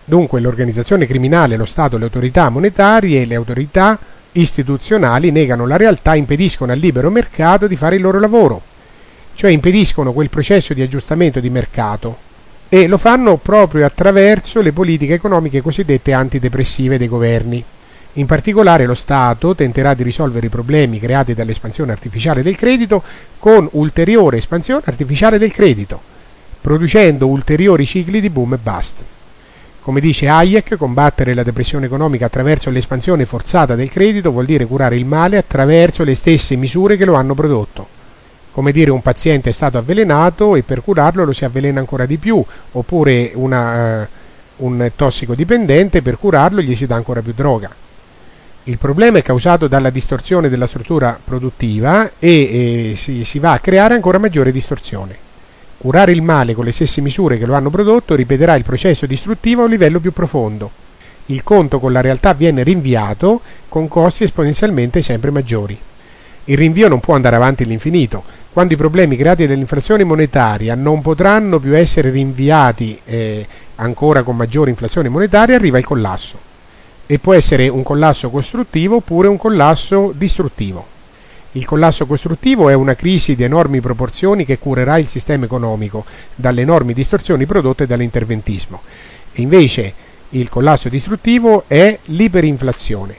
Dunque l'organizzazione criminale, lo Stato, le autorità monetarie e le autorità istituzionali negano la realtà, impediscono al libero mercato di fare il loro lavoro, cioè impediscono quel processo di aggiustamento di mercato, e lo fanno proprio attraverso le politiche economiche cosiddette antidepressive dei governi. In particolare lo Stato tenterà di risolvere i problemi creati dall'espansione artificiale del credito con ulteriore espansione artificiale del credito, producendo ulteriori cicli di boom e bust. Come dice Hayek, combattere la depressione economica attraverso l'espansione forzata del credito vuol dire curare il male attraverso le stesse misure che lo hanno prodotto. Come dire, un paziente è stato avvelenato e per curarlo lo si avvelena ancora di più, oppure un tossicodipendente, per curarlo gli si dà ancora più droga. Il problema è causato dalla distorsione della struttura produttiva e si va a creare ancora maggiore distorsione. Curare il male con le stesse misure che lo hanno prodotto ripeterà il processo distruttivo a un livello più profondo. Il conto con la realtà viene rinviato con costi esponenzialmente sempre maggiori. Il rinvio non può andare avanti all'infinito. Quando i problemi creati dall'inflazione monetaria non potranno più essere rinviati ancora con maggiore inflazione monetaria, arriva il collasso. E può essere un collasso costruttivo oppure un collasso distruttivo. Il collasso costruttivo è una crisi di enormi proporzioni che curerà il sistema economico dalle enormi distorsioni prodotte dall'interventismo. E invece il collasso distruttivo è l'iperinflazione,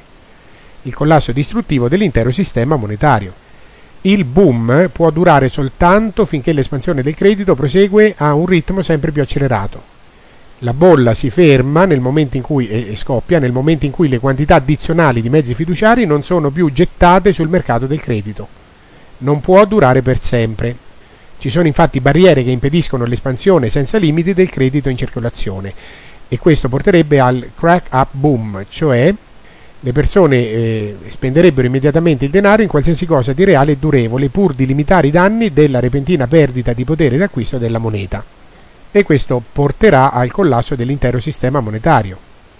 il collasso distruttivo dell'intero sistema monetario. Il boom può durare soltanto finché l'espansione del credito prosegue a un ritmo sempre più accelerato. La bolla si ferma nel momento in cui, e scoppia nel momento in cui le quantità addizionali di mezzi fiduciari non sono più gettate sul mercato del credito. Non può durare per sempre. Ci sono infatti barriere che impediscono l'espansione senza limiti del credito in circolazione, e questo porterebbe al crack up boom, cioè le persone spenderebbero immediatamente il denaro in qualsiasi cosa di reale e durevole pur di limitare i danni della repentina perdita di potere d'acquisto della moneta. E questo porterà al collasso dell'intero sistema monetario.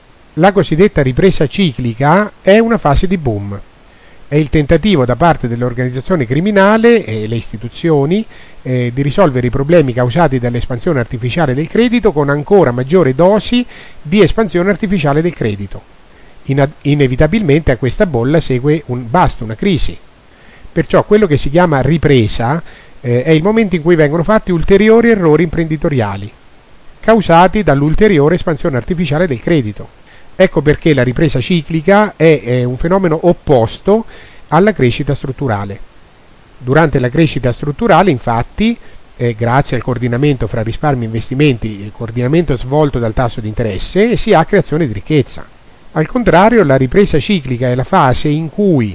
La cosiddetta ripresa ciclica è una fase di boom. È il tentativo da parte dell'organizzazione criminale e le istituzioni di risolvere i problemi causati dall'espansione artificiale del credito con ancora maggiore dosi di espansione artificiale del credito. Inevitabilmente a questa bolla segue un bust, una crisi. Perciò quello che si chiama ripresa è il momento in cui vengono fatti ulteriori errori imprenditoriali causati dall'ulteriore espansione artificiale del credito. Ecco perché la ripresa ciclica è un fenomeno opposto alla crescita strutturale. Durante la crescita strutturale, infatti, grazie al coordinamento fra risparmi e investimenti, il coordinamento svolto dal tasso di interesse, si ha creazione di ricchezza. Al contrario, la ripresa ciclica è la fase in cui,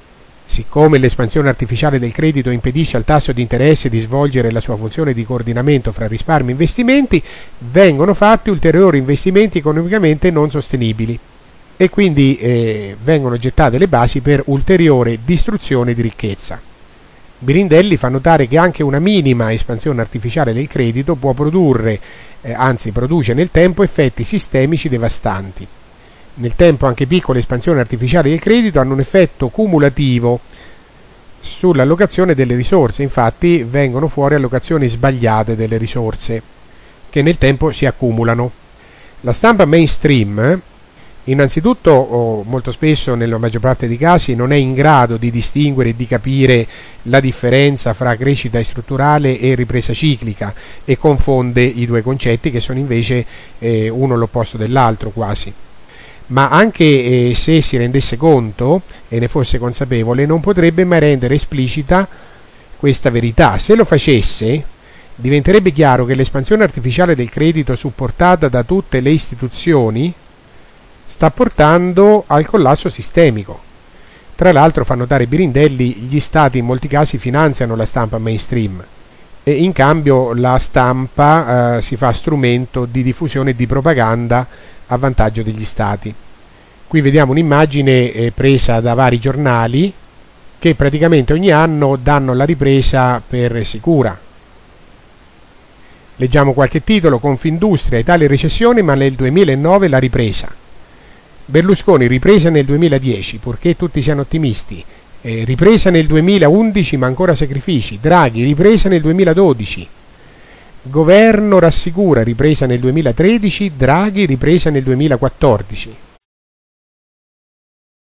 siccome l'espansione artificiale del credito impedisce al tasso di interesse di svolgere la sua funzione di coordinamento fra risparmi e investimenti, vengono fatti ulteriori investimenti economicamente non sostenibili e quindi vengono gettate le basi per ulteriore distruzione di ricchezza. Birindelli fa notare che anche una minima espansione artificiale del credito può produrre, anzi produce nel tempo, effetti sistemici devastanti. Nel tempo anche piccole espansioni artificiali del credito hanno un effetto cumulativo sull'allocazione delle risorse, infatti vengono fuori allocazioni sbagliate delle risorse che nel tempo si accumulano. La stampa mainstream innanzitutto molto spesso, nella maggior parte dei casi, non è in grado di distinguere e di capire la differenza fra crescita strutturale e ripresa ciclica e confonde i due concetti che sono invece uno l'opposto dell'altro quasi. Ma anche se si rendesse conto e ne fosse consapevole, non potrebbe mai rendere esplicita questa verità. Se lo facesse, diventerebbe chiaro che l'espansione artificiale del credito supportata da tutte le istituzioni sta portando al collasso sistemico. Tra l'altro, fa notare Birindelli, gli stati in molti casi finanziano la stampa mainstream e in cambio la stampa si fa strumento di diffusione e di propaganda a vantaggio degli stati. Qui vediamo un'immagine presa da vari giornali che praticamente ogni anno danno la ripresa per sicura. Leggiamo qualche titolo: Confindustria, Italia in recessione ma nel 2009 la ripresa. Berlusconi, ripresa nel 2010 purché tutti siano ottimisti. Ripresa nel 2011 ma ancora sacrifici. Draghi, ripresa nel 2012. Governo rassicura ripresa nel 2013, Draghi ripresa nel 2014.